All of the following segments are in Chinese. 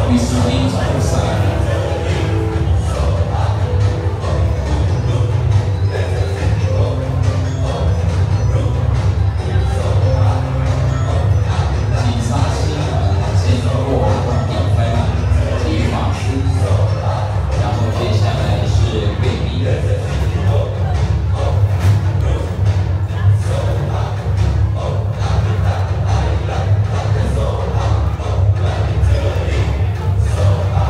与时并进的赛。警察新闻经过比分及法师，然后接下来是贵宾。 第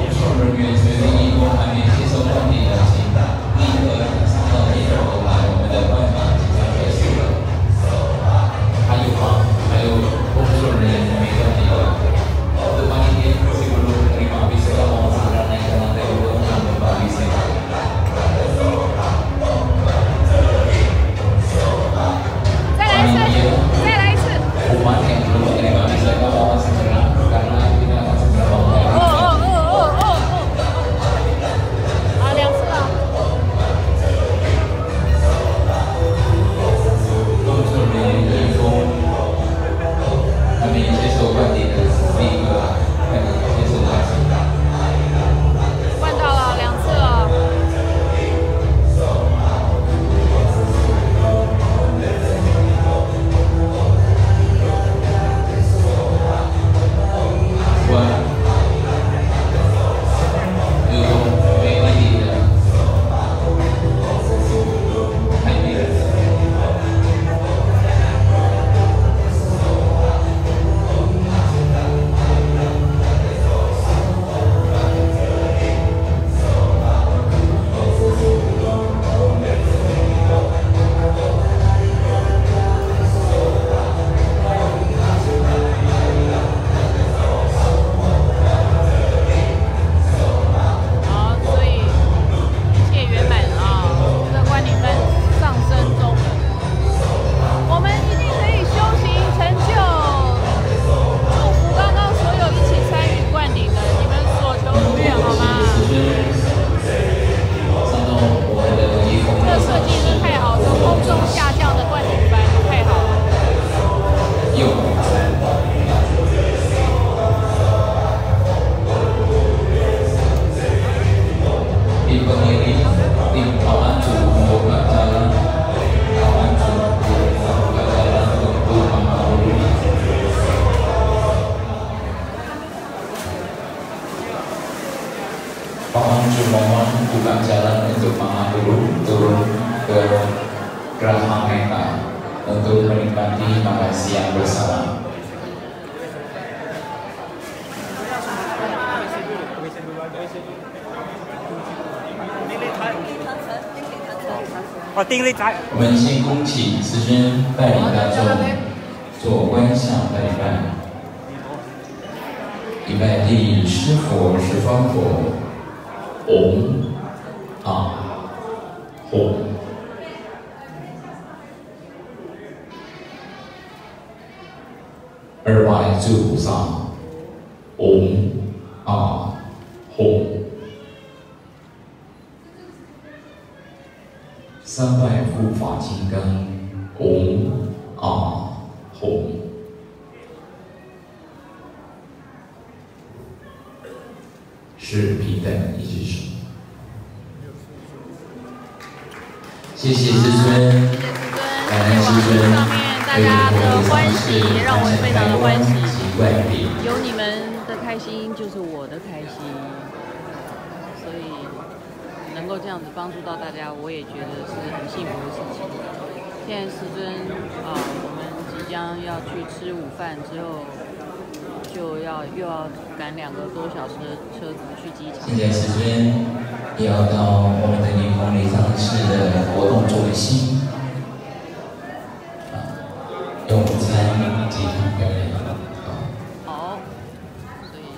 送人员随着义工还没接受灌顶的，请立刻上到1楼来，我们的灌顶即将结束了。还有吗？还有工作人员没灌顶的？Untuk panitia sebelum terima habis kita mau segera naik ke lantai 2 untuk berbagi sembah. Umat yang belum menerima bisa mohon segera karena kita akan segera memulai. 2次了。 工作人员义工还没接受灌顶的，第一个快点接受灌顶。 灌到了2次了。 Mohon buka jalan untuk Maha Guru turun ke Graha Meta untuk menikmati makan siang bersama. Oh, 定力台。 我们先恭请师尊带领大众做观想拜拜，礼拜第10佛十方佛。唵啊吽，2拜诸菩萨，唵啊吽，3拜护法金刚，唵啊吽。是平等一只手，谢谢师尊，感恩师尊， 大家的欢喜让我非常的欢喜， 有你们的开心就是我的开心，所以能够这样子帮助到大家，我也觉得是很幸福的事情。现在师尊我们即将要去吃午饭之后。又要赶2个多小时的车子去机场。 现在时间也要到我们的宁红礼堂市的活动中心，用餐及表演。 好，所以。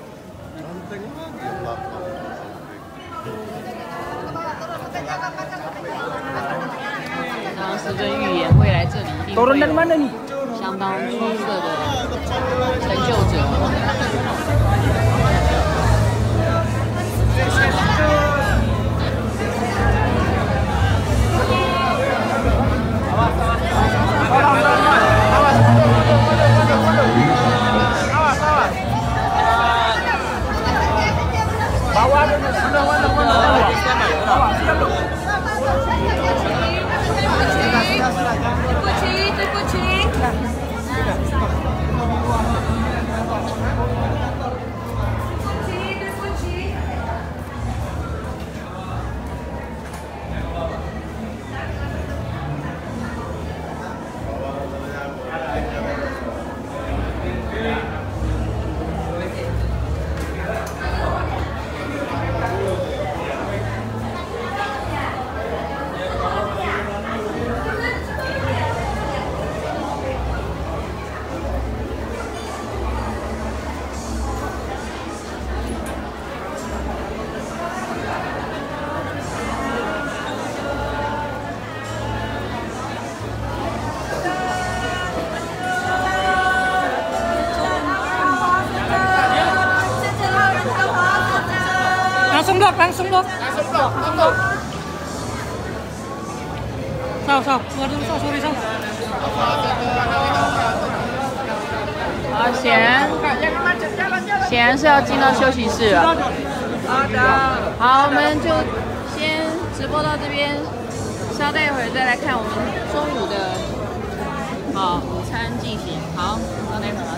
刚刚师尊预言，未来这里一定会有相当出色的成就者。对不起。 送肉，来送肉，收，我都收你收。 好，显然是要进到休息室了。 好的。 好，我们就先直播到这边，稍待一会儿再来看我们中午的午餐进行。好，稍待一会儿。